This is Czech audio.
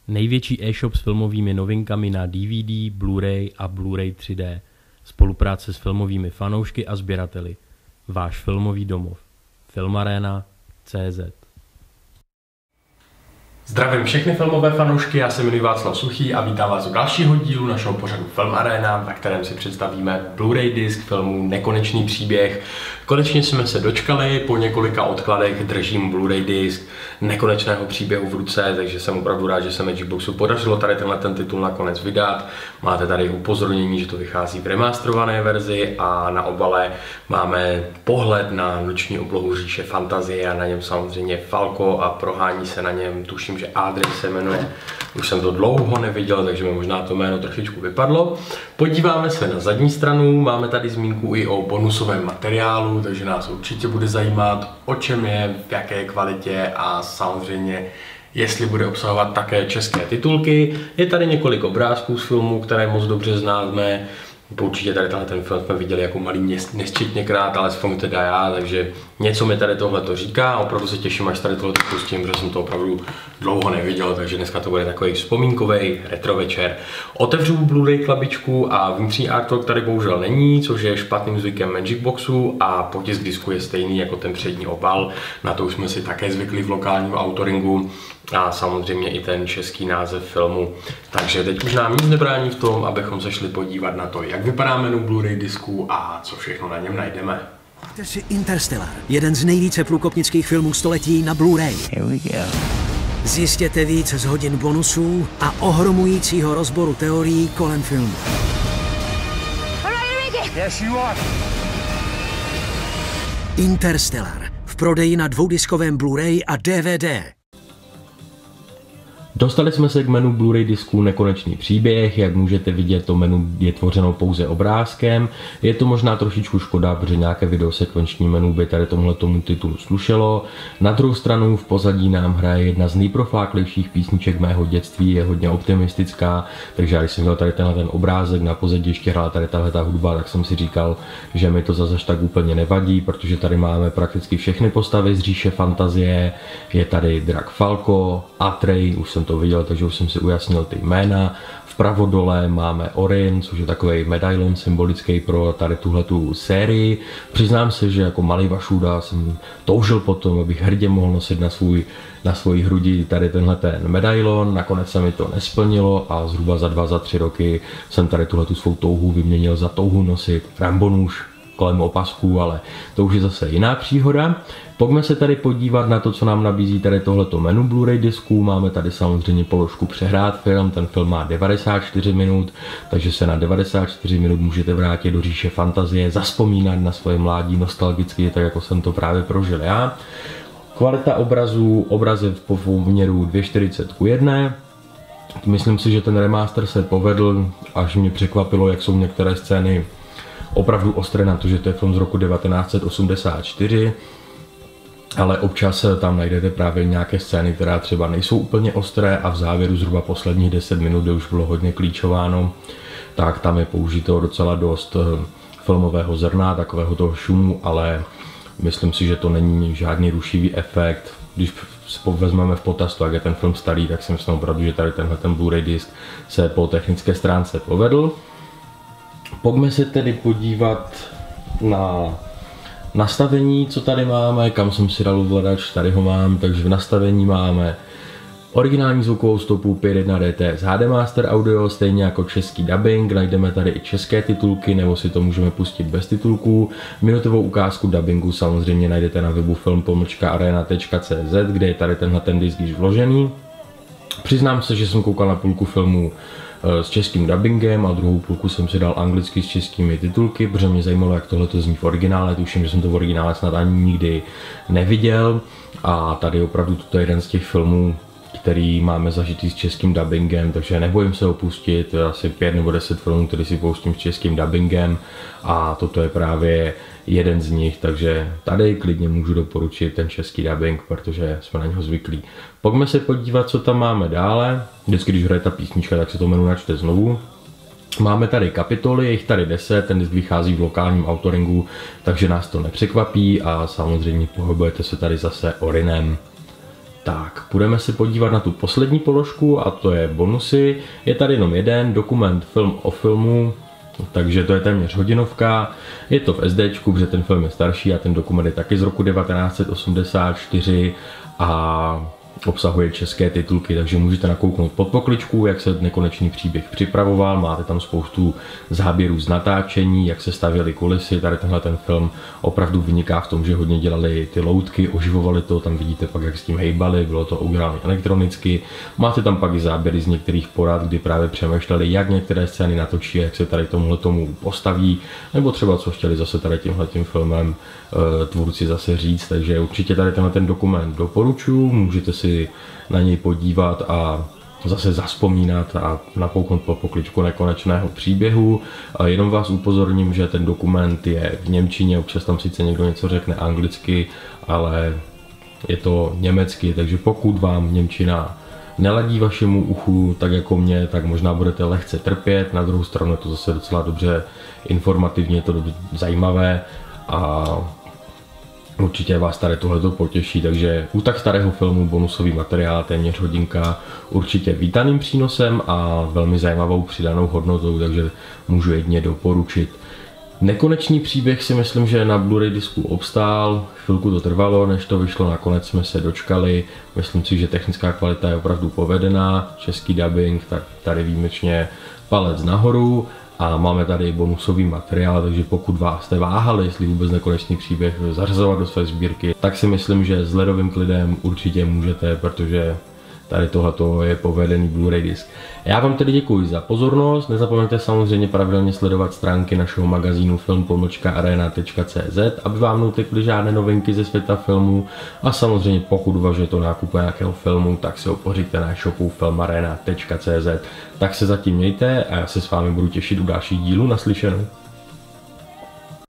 Největší e-shop s filmovými novinkami na DVD, Blu-ray a Blu-ray 3D. Spolupráce s filmovými fanoušky a sběrateli. Váš filmový domov. Filmarena.cz. Zdravím všechny filmové fanoušky, já se jmenuji Václav Suchý a vítám vás u dalšího dílu našeho pořadu Film Arena, ve kterém si představíme Blu-ray disk filmu Nekonečný příběh. Konečně jsme se dočkali, po několika odkladech držím Blu-ray disk Nekonečného příběhu v ruce, takže jsem opravdu rád, že se Magicboxu podařilo tady ten titul nakonec vydat. Máte tady upozornění, že to vychází v remasterované verzi a na obale máme pohled na noční oblohu říše fantazie a na něm samozřejmě Falco a prohání se na něm, tuším, že Adrien se jmenuje. Už jsem to dlouho neviděl, takže mi možná to jméno trošičku vypadlo. Podíváme se na zadní stranu, máme tady zmínku i o bonusovém materiálu, takže nás určitě bude zajímat, o čem je, v jaké kvalitě a samozřejmě jestli bude obsahovat také české titulky. Je tady několik obrázků z filmu, které moc dobře známe. Určitě tady ten film jsme viděli jako malý nesčetněkrát, ale aspoň teda já, takže něco mi tady tohle to říká a opravdu se těším, až tady tohle pustím, protože jsem to opravdu dlouho neviděl, takže dneska to bude takový vzpomínkový retro večer. Otevřu Blu-ray klabičku a vnitřní artwork tady bohužel není, což je špatným zvykem Magicboxu a potisk disku je stejný jako ten přední obal, na to už jsme si také zvykli v lokálním autoringu a samozřejmě i ten český název filmu. Takže teď už nám nic nebrání v tom, abychom se šli podívat na to, jak vypadá menu Blu-ray disku a co všechno na něm najdeme. Máte si Interstellar, jeden z nejvíce průkopnických filmů století na Blu-ray. Here we go. Zjistěte víc z hodin bonusů a ohromujícího rozboru teorií kolem filmu. Yes, you are. Interstellar v prodeji na dvoudiskovém Blu-ray a DVD. Dostali jsme se k menu Blu-ray disku Nekonečný příběh, jak můžete vidět, to menu je tvořeno pouze obrázkem. Je to možná trošičku škoda, protože nějaké videosekvenční menu by tady tomu titulu slušelo. Na druhou stranu v pozadí nám hraje jedna z nejprofláklejších písniček mého dětství, je hodně optimistická, takže když jsem měl tady ten obrázek, na pozadí ještě hrála tady ta hudba, tak jsem si říkal, že mi to zase tak úplně nevadí, protože tady máme prakticky všechny postavy z říše fantazie. Je tady drak Falco, Atrein, už jsem to viděl, takže už jsem si ujasnil ty jména. Vpravo dole máme Orin, což je takový medailon symbolický pro tady tuhletu sérii. Přiznám se, že jako malý vašůda jsem toužil potom, abych hrdě mohl nosit na svojí hrudi tady tenhle medailon. Nakonec se mi to nesplnilo a zhruba za 3 roky jsem tady tuhletu svou touhu vyměnil za touhu nosit Rambo nůž kolem opasků, ale to už je zase jiná příhoda. Pojďme se tady podívat na to, co nám nabízí tady tohleto menu Blu-ray disku. Máme tady samozřejmě položku přehrát film, ten film má 94 minut, takže se na 94 minut můžete vrátit do říše fantazie, zazpomínat na svoje mládí nostalgicky, tak jako jsem to právě prožil já. Kvalita obrazy v poměru 2:40:1. Myslím si, že ten remaster se povedl, až mě překvapilo, jak jsou některé scény opravdu ostré na to, že to je film z roku 1984, ale občas tam najdete právě nějaké scény, které třeba nejsou úplně ostré a v závěru zhruba posledních 10 minut, kde už bylo hodně klíčováno, tak tam je použito docela dost filmového zrna, takového toho šumu, ale myslím si, že to není žádný rušivý efekt. Když vezmeme v potaz to, jak je ten film starý, tak si myslím opravdu, že tady ten Blu-ray disk se po technické stránce povedl. Pojďme se tedy podívat na nastavení, co tady máme, kam jsem si dal ovladač, tady ho mám, takže v nastavení máme originální zvukovou stopu 5.1 DTS HD Master Audio, stejně jako český dubbing, najdeme tady i české titulky, nebo si to můžeme pustit bez titulků. Minutovou ukázku dubbingu samozřejmě najdete na webu film.arena.cz, kde je tady ten disk již vložený. Přiznám se, že jsem koukal na půlku filmu s českým dubbingem a druhou půlku jsem si dal anglicky s českými titulky, protože mě zajímalo, jak tohle to zní v originále. Tuším, že jsem to v originále snad ani nikdy neviděl a tady opravdu toto je jeden z těch filmů, který máme zažitý s českým dubbingem, takže nebojím se opustit asi 5 nebo 10 filmů, který si pustím s českým dubbingem a toto je právě jeden z nich, takže tady klidně můžu doporučit ten český dubbing, protože jsme na něho zvyklí. Pojďme se podívat, co tam máme dále. Vždycky, když hraje ta písnička, tak se to menu načte znovu. Máme tady kapitoly, je jich tady 10, ten disk vychází v lokálním autoringu, takže nás to nepřekvapí a samozřejmě pohybujete se tady zase Orinem. Tak, budeme se podívat na tu poslední položku a to je bonusy. Je tady jenom jeden dokument film o filmu, takže to je téměř hodinovka. Je to v SDčku, protože ten film je starší a ten dokument je taky z roku 1984 a obsahuje české titulky, takže můžete nakouknout pod pokličku, jak se Nekonečný příběh připravoval, máte tam spoustu záběrů z natáčení, jak se stavěly kulisy, tady tenhle ten film opravdu vyniká v tom, že hodně dělali ty loutky, oživovali to, tam vidíte pak, jak s tím hejbali, bylo to udělané elektronicky, máte tam pak i záběry z některých porad, kdy právě přemýšleli, jak některé scény natočí, jak se tady tomu postaví, nebo třeba co chtěli zase tady tímhletím filmem tvůrci zase říct, takže určitě tady tenhle ten dokument doporučuji, můžete si na něj podívat a zase zazpomínat a nakouknout po pokličku Nekonečného příběhu. A jenom vás upozorním, že ten dokument je v němčině, občas tam sice někdo něco řekne anglicky, ale je to německy, takže pokud vám němčina neladí vašemu uchu, tak jako mě, tak možná budete lehce trpět, na druhou stranu je to zase docela dobře informativně, je to dobře zajímavé a určitě vás tady tohleto potěší, takže u tak starého filmu bonusový materiál, téměř hodinka, určitě vítaným přínosem a velmi zajímavou přidanou hodnotou, takže můžu jedině doporučit. Nekonečný příběh si myslím, že na Blu-ray disku obstál, chvilku to trvalo, než to vyšlo, nakonec jsme se dočkali, myslím si, že technická kvalita je opravdu povedená, český dubbing, tak tady výjimečně palec nahoru. A máme tady bonusový materiál, takže pokud vás jste váhali, jestli vůbec Nekonečný příběh zařazovat do své sbírky, tak si myslím, že s ledovým klidem určitě můžete, protože tady tohleto je povedený Blu-ray disk. Já vám tedy děkuji za pozornost, nezapomeňte samozřejmě pravidelně sledovat stránky našeho magazínu film-arena.cz, aby vám neutekly žádné novinky ze světa filmu a samozřejmě pokud uvažujete o nákupu nějakého filmu, tak si ho pořiďte na shopu film-arena.cz. Tak se zatím mějte a já se s vámi budu těšit u dalších dílů, naslyšenou.